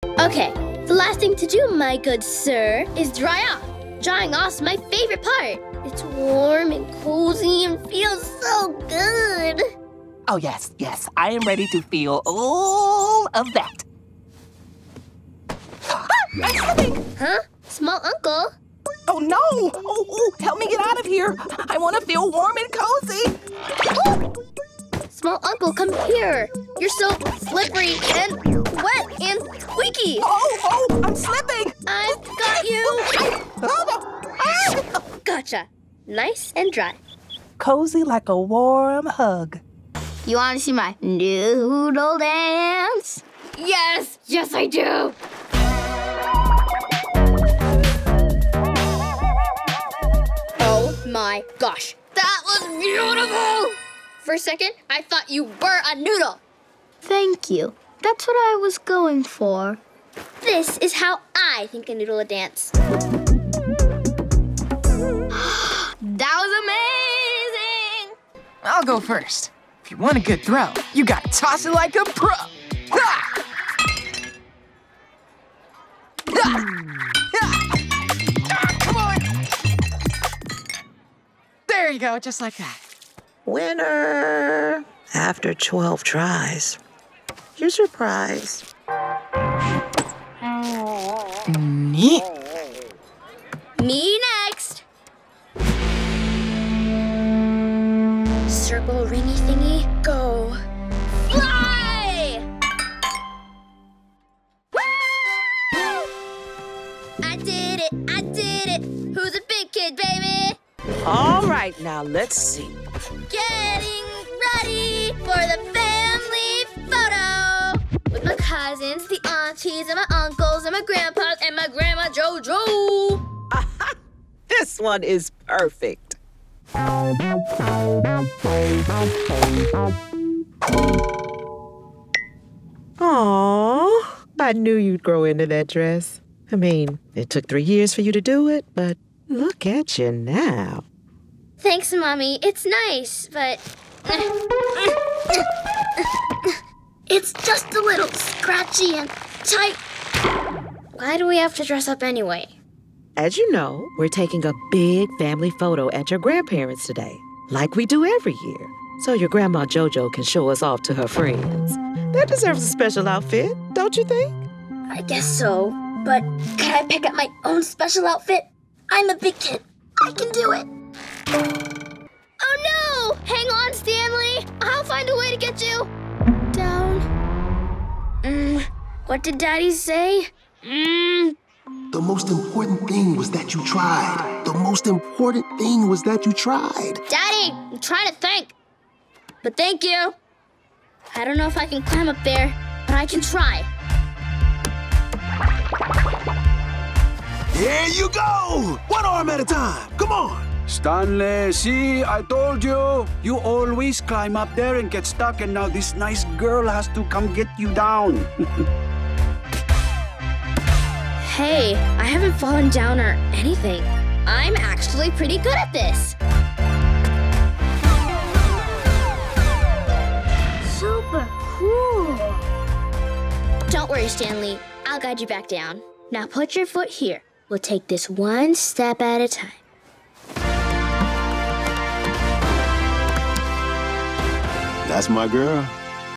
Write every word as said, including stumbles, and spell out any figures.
Okay, the last thing to do, my good sir, is dry off. Drying off's my favorite part. It's warm and cozy and feels so good. Oh, yes, yes. I am ready to feel all of that. Ah, I'm slipping! Huh? Small uncle? Oh, no! Oh, oh, help me get out of here. I want to feel warm and cozy. Oh. Small uncle, come here. You're so slippery and wet and squeaky. Oh, oh, I'm slipping. I've got you. Oh, no. Ah. Gotcha. Nice and dry. Cozy like a warm hug. You want to see my noodle dance? Yes, yes I do. Oh my gosh, that was beautiful. For a second, I thought you were a noodle. Thank you. That's what I was going for. This is how I think a noodle would dance. That was amazing! I'll go first. If you want a good throw, you gotta toss it like a pro. Ah! Ah! Ah! Come on! There you go, just like that. Winner! After twelve tries. Here's your prize. Neat. Me next. Circle ringy thingy, go. Fly! I did it, I did it. Who's a big kid, baby? All right, now let's see. Getting ready for the family photo. With my cousins, the aunties, and my uncles, and my grandpas, and my grandma JoJo. This one is perfect. Aww, I knew you'd grow into that dress. I mean, it took three years for you to do it, but look at you now. Thanks, Mommy. It's nice, but... it's just a little scratchy and tight. Why do we have to dress up anyway? As you know, we're taking a big family photo at your grandparents' today, like we do every year, so your grandma JoJo can show us off to her friends. That deserves a special outfit, don't you think? I guess so, but can I pick up my own special outfit? I'm a big kid. I can do it. Oh no! Hang on, Stanley. I'll find a way to get you down. Mm, what did Daddy say? Mm. The most important thing was that you tried. The most important thing was that you tried. Daddy, I'm trying to think. But thank you. I don't know if I can climb up there, but I can try. There you go! One arm at a time. Come on. Stanley, see, I told you. You always climb up there and get stuck, and now this nice girl has to come get you down. Hey, I haven't fallen down or anything. I'm actually pretty good at this. Super cool. Don't worry, Stanley. I'll guide you back down. Now put your foot here. We'll take this one step at a time. That's my girl.